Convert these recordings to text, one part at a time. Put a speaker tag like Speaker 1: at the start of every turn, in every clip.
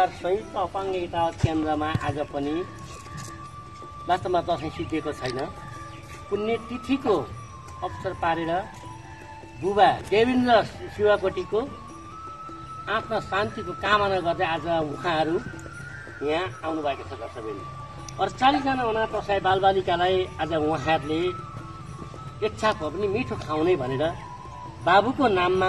Speaker 1: नगर संयुक्त अपाङ्गता केन्द्रमा आज पनि वास्तवमा दसैँ सिद्धिएको छैन। पुण्यतिथिको अवसर पारेर बुबा देवेन्द्र शिवाकोटीको आत्मा शान्तिको कामना गर्दै आज उहाँहरू यहाँ आउनुभएको छ। दर्शकबिन 48 जना अनाथ असहाय बालबालिकालाई आज उहाँहरूले इच्छा भयो पनि मिठो खाउने भनेर बाबुको नाममा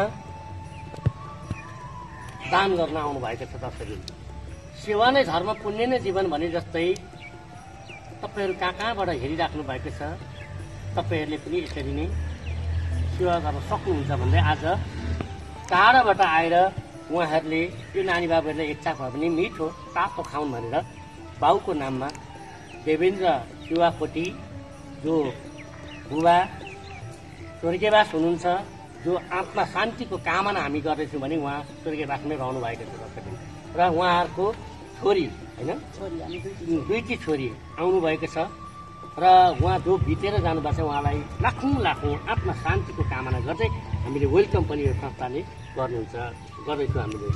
Speaker 1: दान गर्न आउनु भएको छ। दर्शकबिन सेवा नै धर्म पुण्य नै जीवन भने जस्तै तपाईहरू कहाँबाट हेरिराख्नु भएको छ, तपाईहरूले पनि यसरी नै सेवा गर्न सक्नुहुन्छ भन्दै आज टाढाबाट आएर उहाँहरूले यो नानी बाबुहरूलाई इच्छा भयो भने मिठो तातो खाउन् भनेर बाउको नाममा देवेन्द्र शिवाकोटी जो बुबा स्वर्गीयवास हुनुहुन्छ, जो आत्मा शान्तिको कामना हामी गर्दैछौँ भने उहाँ स्वर्गीयवासमै रहनु भएको छ। दर्शकबिन र उहाँहरूको छोरी होइन दुईटी छोरी आउनुभएको छ र उहाँ जो बितेर जानुभएको छ उहाँलाई लाखौँ लाखौँ आत्मा शान्तिको कामना गर्दै हामीले वेलकम पनि यो संस्थाले गर्दैछौँ हामीले।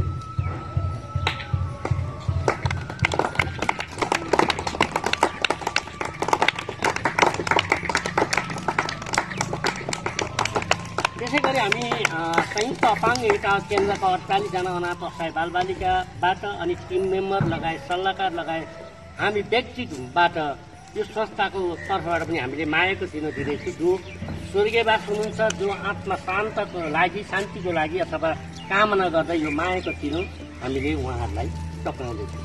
Speaker 1: त्यसै गरी हामी संयुक्त अपाङ्गता केन्द्रका 48 जना अनाथ असहाय बालबालिकाबाट अनि टिम मेम्बर लगायत सल्लाहकार लगायत हामी व्यक्तिबाट यो संस्थाको तर्फबाट पनि हामीले मायाको चिनो दिँदैछु। जो स्वर्गीयवास हुनुहुन्छ, जो आत्मा शान्तको लागि शान्तिको लागि अथवा कामना गर्दै यो मायाको चिनो हामीले उहाँहरूलाई टक्राउँदैछौँ।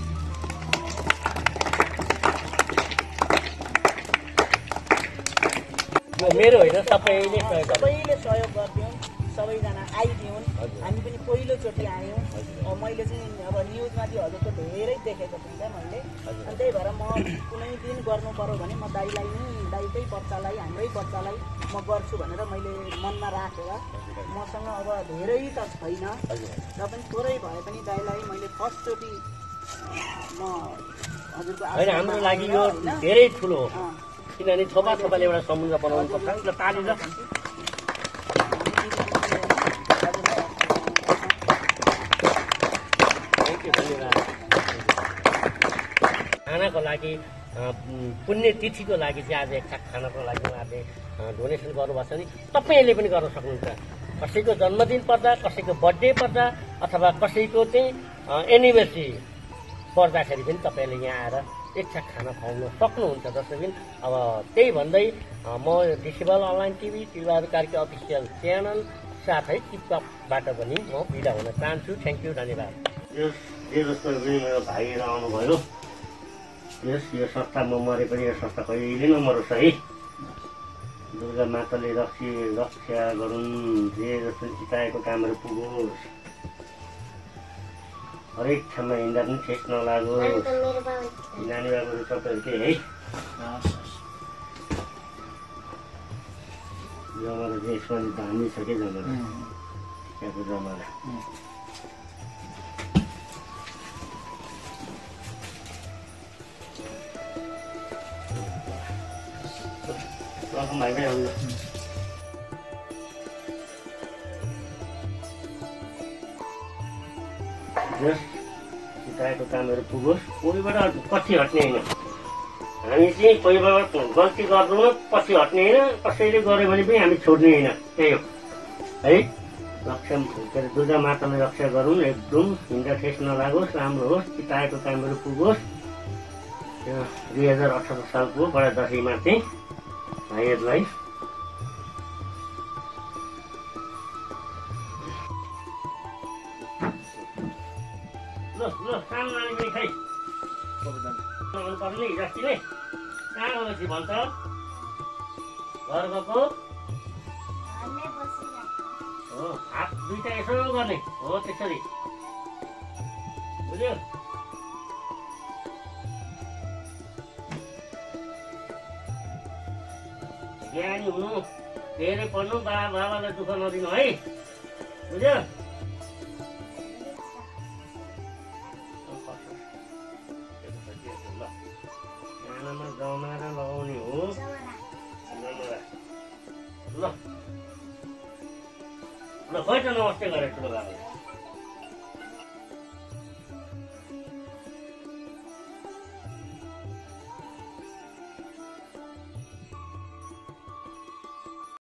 Speaker 1: मेरो होइन, सबैले
Speaker 2: सहयोग गरिदिउँ, सबैजना आइदिउन्। हामी पनि पहिलोचोटि आयौँ। मैले चाहिँ अब न्युजमा चाहिँ हजुरको धेरै देखेको थिएँ क्या मैले, अनि त्यही भएर म कुनै दिन गर्नु पर्यो भने म दाइलाई नै दाइकै बच्चालाई हाम्रै बच्चालाई म गर्छु भनेर मैले मनमा राखेर मसँग अब धेरै त छैन र पनि थोरै भए पनि दाइलाई मैले फर्स्टचोटि म हजुरको
Speaker 1: हाम्रो लागि यो धेरै ठुलो हो, किनभने थोपा थोपाले एउटा समुद्र बनाउनु पर्छ र ताली र खानाको लागि पुण्यतिथिको लागि चाहिँ आज एकछाक खानाको लागि उहाँहरूले डोनेसन गर्नुभएको छ नि तपाईँहरूले पनि गर्न सक्नुहुन्छ। कसैको जन्मदिन पर्दा, कसैको बर्थडे पर्दा अथवा कसैको चाहिँ एनिभर्सरी पर्दाखेरि पनि तपाईँहरूले यहाँ आएर एकछाक खाना खुवाउन सक्नुहुन्छ। दर्शकबिन अब त्यही भन्दै म disable online TV Tilbahadur Karki official channel साथै टिपटपबाट पनि म बिदा हुन चाहन्छु। थ्याङ्क यू, धन्यवाद। यो जस्तो पनि मेरो भाइहरू आउनुभयो। यो संस्थामा मरे पनि यो संस्था कहिले नमरोस् है। दुर्गा माताले रक्षा गरून्, जे जस्तो चिताएको कामहरू पुगोस्, हरेक ठाउँमा हिँड्दा पनि ठेस नलागोस्। नानी बाबुहरू तपाईँहरूकै है। जमारा चाहिँ यसमा धामी छ कि जमारा यहाँको जमारा। भाइमै आउनु चिताएको कामहरू पुगोस्, कोहीबाट पछि हट्ने होइन। हामी चाहिँ कोहीबाट गल्ती गर्दैनौँ, पछि हट्ने होइन। कसैले गर्यो भने पनि हामी छोड्ने होइन। त्यही हो है। रक्षा के अरे दुर्गा माताले रक्षा गरौँ, एकदम हिँड्दा ठेस नलागोस्, राम्रो होस्, चिताएको कामहरू पुगोस्। यो 2018 सालको बडा दसैँमा चाहिँ भाइहरूलाई ल सानो नानी पनि खै पर्ने हिजोअस्ति नै कहाँ गएपछि भन्छ घर गएको हो। हात दुईटा यसो गर्ने हो, त्यसरी बुझ्यो। ज्ञानी हुनु, धेरै पढ्नु, बाबालाई दुःख नदिनु है, बुझ्यो। खानामा जमाएर लगाउने हो ल ल, खै त नमस्ते गरेको ठुलो बाबा।